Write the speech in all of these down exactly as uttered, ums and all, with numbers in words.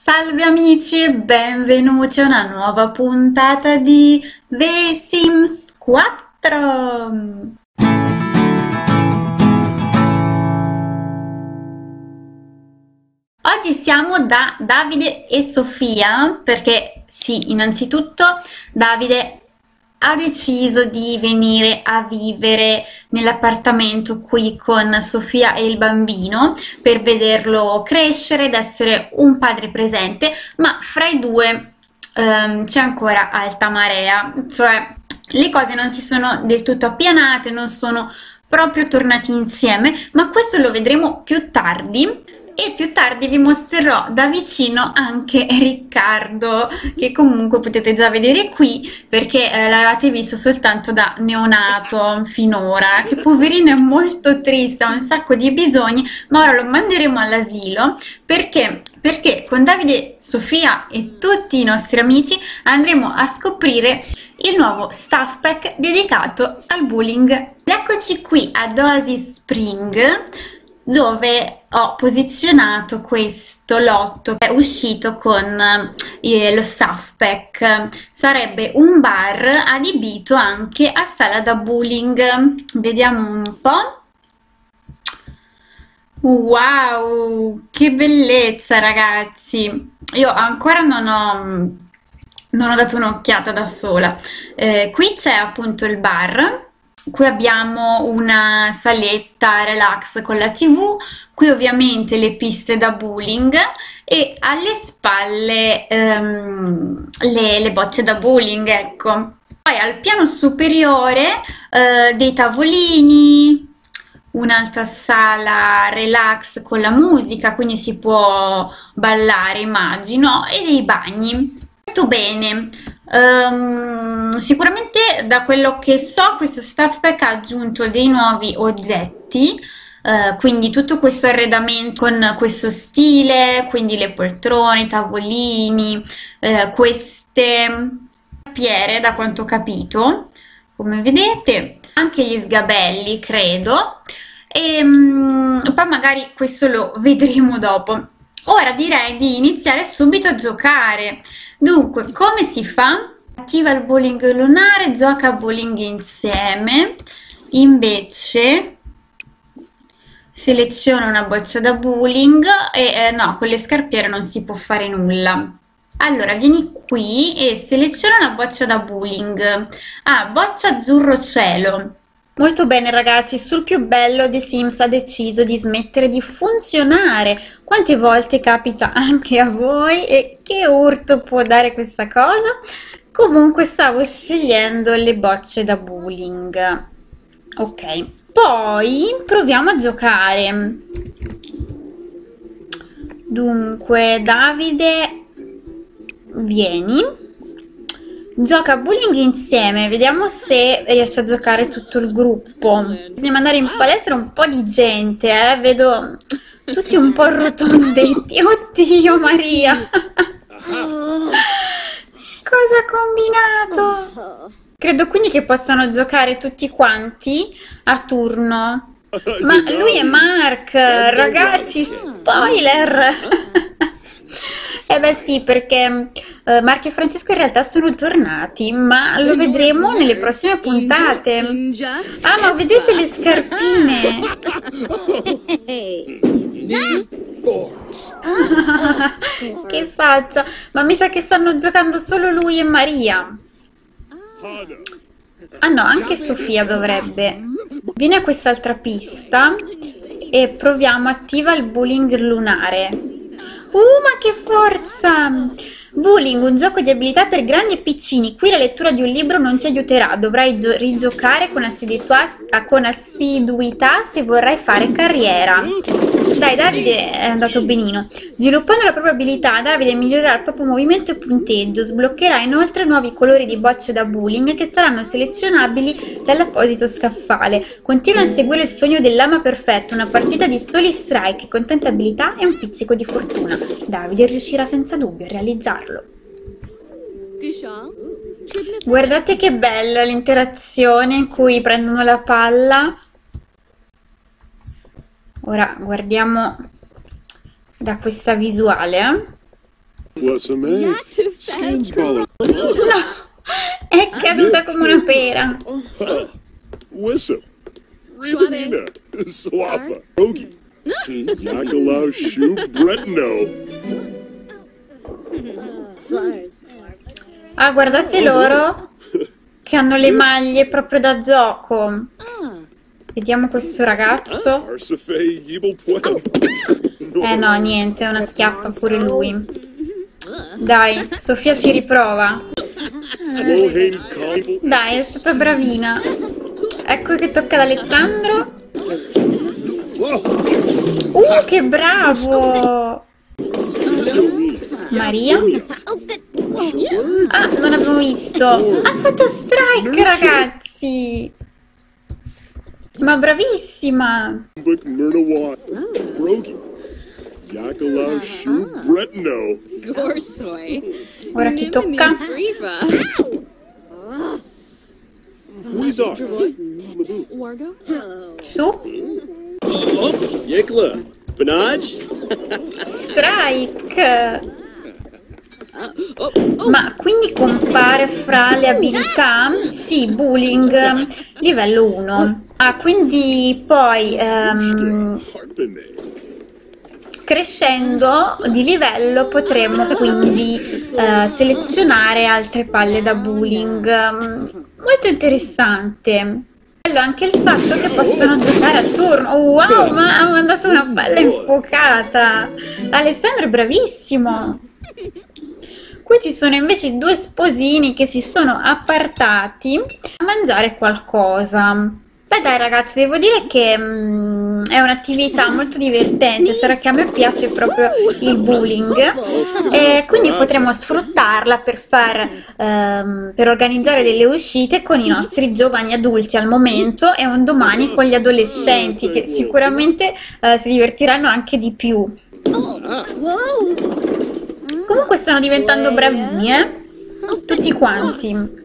Salve amici e benvenuti a una nuova puntata di The Sims quattro. Oggi siamo da Davide e Sofia perché sì, innanzitutto Davide ha deciso di venire a vivere nell'appartamento qui con Sofia e il bambino per vederlo crescere ed essere un padre presente, ma fra i due ehm, c'è ancora alta marea, cioè le cose non si sono del tutto appianate, non sono proprio tornati insieme, ma questo lo vedremo più tardi. E più tardi vi mostrerò da vicino anche Riccardo, che comunque potete già vedere qui perché eh, l'avete visto soltanto da neonato finora, che poverino è molto triste, ha un sacco di bisogni, ma ora lo manderemo all'asilo perché, perché con Davide, Sofia e tutti i nostri amici andremo a scoprire il nuovo stuff pack dedicato al bullying. Eccoci qui ad Oasis Spring, dove ho posizionato questo lotto che è uscito con eh, lo stuff pack. Sarebbe un bar adibito anche a sala da bullying. Vediamo un po'. Wow, che bellezza ragazzi! Io ancora non ho, non ho dato un'occhiata da sola. Eh, qui c'è appunto il bar. Qui abbiamo una saletta relax con la tivù, qui ovviamente le piste da bowling e alle spalle ehm, le, le bocce da bowling, ecco. Poi al piano superiore eh, dei tavolini, un'altra sala relax con la musica, quindi si può ballare immagino, e dei bagni. Molto bene. Um, sicuramente da quello che so questo stuff pack ha aggiunto dei nuovi oggetti, uh, quindi tutto questo arredamento con questo stile, quindi le poltrone, i tavolini, uh, queste piere da quanto ho capito, come vedete, anche gli sgabelli credo, e um, poi magari questo lo vedremo dopo. Ora direi di iniziare subito a giocare. Dunque, come si fa? Attiva il bowling lunare, gioca a bowling insieme, invece seleziona una boccia da bowling e eh, no, con le scarpiere non si può fare nulla. Allora, vieni qui e seleziona una boccia da bowling. Ah, boccia azzurro cielo. Molto bene ragazzi, sul più bello The Sims ha deciso di smettere di funzionare. Quante volte capita anche a voi e che urto può dare questa cosa? Comunque stavo scegliendo le bocce da bowling. Ok, poi proviamo a giocare. Dunque Davide, vieni. Gioca a bowling insieme, vediamo se riesce a giocare tutto il gruppo. Bisogna mandare in palestra un po' di gente, eh? Vedo tutti un po' rotondetti. Oddio Maria! Cosa ha combinato? Credo quindi che possano giocare tutti quanti a turno. Ma lui è Mark, ragazzi, spoiler! Eh beh sì, perché uh, Mark e Francesco in realtà sono tornati, ma lo vedremo nelle prossime puntate. Ah, ma vedete le scarpine? Che faccia! Ma mi sa che stanno giocando solo lui e Maria. Ah no, anche Sofia dovrebbe. Vieni a quest'altra pista e proviamo, attiva il bowling lunare. Uh, ma che forza! Bowling, un gioco di abilità per grandi e piccini. Qui la lettura di un libro non ti aiuterà. Dovrai rigiocare con assiduità, con assiduità se vorrai fare carriera. Dai, Davide è andato benino. Sviluppando la propria abilità, Davide migliorerà il proprio movimento e punteggio. Sbloccherà inoltre nuovi colori di bocce da bowling che saranno selezionabili dall'apposito scaffale. Continua a seguire il sogno dell'ama perfetto, una partita di soli strike con tante abilità e un pizzico di fortuna. Davide riuscirà senza dubbio a realizzarlo. Guardate che bella l'interazione in cui prendono la palla. Ora guardiamo da questa visuale. No, è caduta come una pera. Wissam, Ribanina, Swafa, Rogi, Yakala, Shu, Bretno. Ah, guardate loro che hanno le maglie proprio da gioco. Vediamo questo ragazzo. Eh no, niente, è una schiappa pure lui. Dai, Sofia ci riprova. Dai, è stata bravina. Ecco che tocca ad Alessandro. Uh, che bravo! Maria. Ah, non avevo visto. Ha fatto strike, ragazzi. Ma bravissima. Ora chi tocca? Su. Strike. Ma quindi compare fra le abilità? Sì, bullying livello uno. Ah, quindi poi um, crescendo di livello potremo quindi uh, selezionare altre palle da bullying. Molto interessante. Bello anche il fatto che possono giocare a turno. Oh, wow, ma ha mandato una palla infuocata. Alessandro è bravissimo. Qui ci sono invece due sposini che si sono appartati a mangiare qualcosa. Beh dai ragazzi, devo dire che mm, è un'attività molto divertente, sarà che a me piace proprio il bullying e quindi potremo sfruttarla per, far, ehm, per organizzare delle uscite con i nostri giovani adulti al momento e un domani con gli adolescenti che sicuramente eh, si divertiranno anche di più. Comunque stanno diventando bravini, eh? Tutti quanti.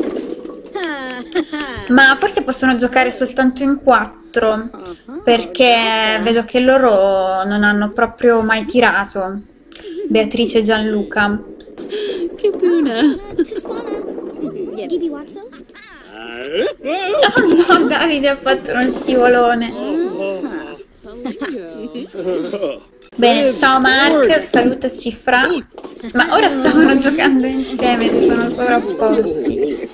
Ma forse possono giocare soltanto in quattro, perché vedo che loro non hanno proprio mai tirato. Beatrice e Gianluca. Che buona! Oh no, Davide ha fatto uno scivolone. Bene, ciao Mark, salutaci Fra. Ma ora stavano giocando insieme, si sono sovrapposti.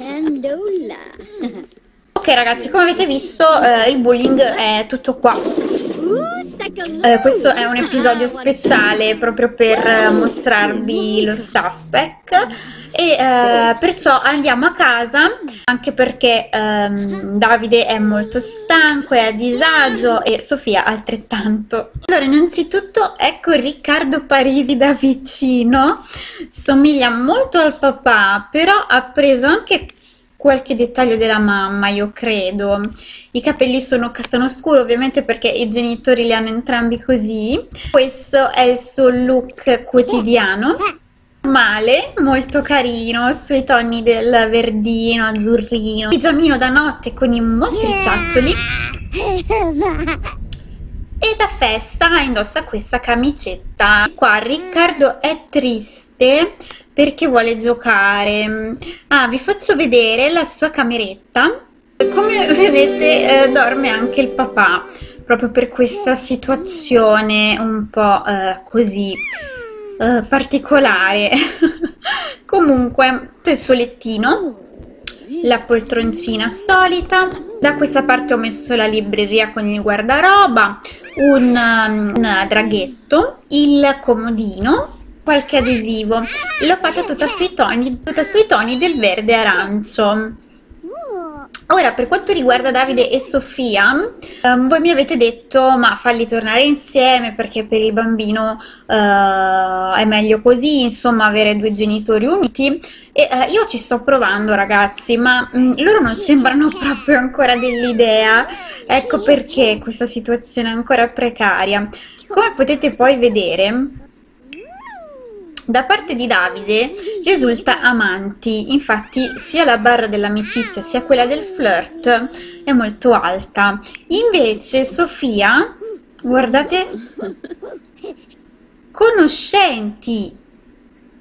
Ok ragazzi, come avete visto eh, il bullying è tutto qua. Eh, questo è un episodio speciale proprio per eh, mostrarvi lo staff pack e eh, perciò andiamo a casa, anche perché ehm, Davide è molto stanco, è a disagio e Sofia altrettanto. Allora, innanzitutto ecco Riccardo Parisi da vicino, somiglia molto al papà, però ha preso anche qualche dettaglio della mamma, io credo. I capelli sono castano scuro, ovviamente perché i genitori li hanno entrambi così. Questo è il suo look quotidiano. Normale, molto carino, sui toni del verdino, azzurrino. Pigiamino da notte con i mostriciattoli. E da festa indossa questa camicetta. Qua Riccardo è triste perché vuole giocare. Ah, vi faccio vedere la sua cameretta. Come vedete eh, dorme anche il papà, proprio per questa situazione un po' eh, così eh, particolare. Comunque, il suo lettino, la poltroncina solita. Da questa parte ho messo la libreria con il guardaroba, un, um, un draghetto, il comodino, qualche adesivo. L'ho fatta tutta sui toni, tutta sui toni del verde arancio. Ora, per quanto riguarda Davide e Sofia, um, voi mi avete detto ma falli tornare insieme perché per il bambino uh, è meglio così, insomma, avere due genitori uniti. E uh, io ci sto provando ragazzi, ma um, loro non sembrano proprio ancora dell'idea, ecco perché questa situazione è ancora precaria. Come potete poi vedere, da parte di Davide risulta amanti, infatti sia la barra dell'amicizia sia quella del flirt è molto alta. Invece Sofia, guardate, conoscenti.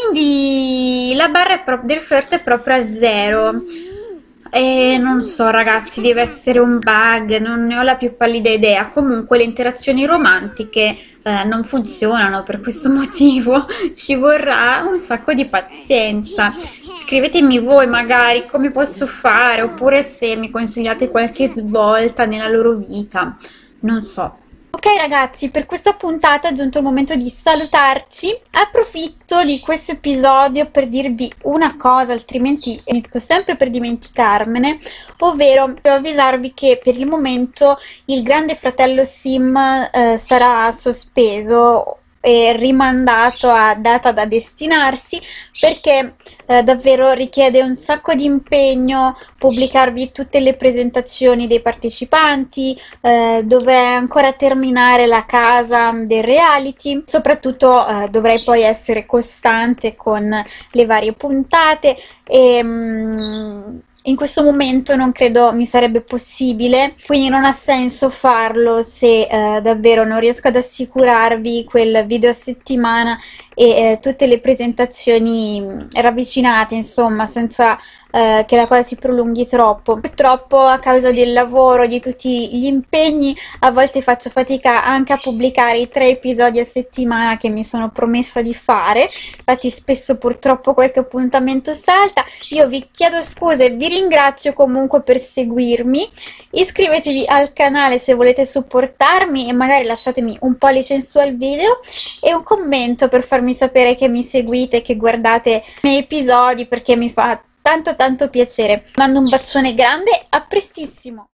quindi la barra è pro- del flirt è proprio a zero. E non so ragazzi, deve essere un bug, non ne ho la più pallida idea. Comunque le interazioni romantiche eh, non funzionano, per questo motivo ci vorrà un sacco di pazienza. Scrivetemi voi magari come posso fare, oppure se mi consigliate qualche svolta nella loro vita, non so. Ok ragazzi, per questa puntata è giunto il momento di salutarci. Approfitto di questo episodio per dirvi una cosa, altrimenti finisco sempre per dimenticarmene, ovvero per avvisarvi che per il momento il Grande Fratello Sim eh, sarà sospeso e rimandato a data da destinarsi, perché eh, davvero richiede un sacco di impegno pubblicarvi tutte le presentazioni dei partecipanti, eh, dovrei ancora terminare la casa del reality, soprattutto eh, dovrei poi essere costante con le varie puntate e mm, in questo momento non credo mi sarebbe possibile, quindi non ha senso farlo se eh, davvero non riesco ad assicurarvi quel video a settimana e eh, tutte le presentazioni ravvicinate, insomma, senza eh, che la cosa si prolunghi troppo. Purtroppo a causa del lavoro, di tutti gli impegni, a volte faccio fatica anche a pubblicare i tre episodi a settimana che mi sono promessa di fare, infatti spesso purtroppo qualche appuntamento salta. Io vi chiedo scusa e vi ringrazio comunque per seguirmi. Iscrivetevi al canale se volete supportarmi e magari lasciatemi un pollice in su al video e un commento per farmi sapere che mi seguite, che guardate i miei episodi, perché mi fa tanto tanto piacere. Mando un bacione grande, a prestissimo!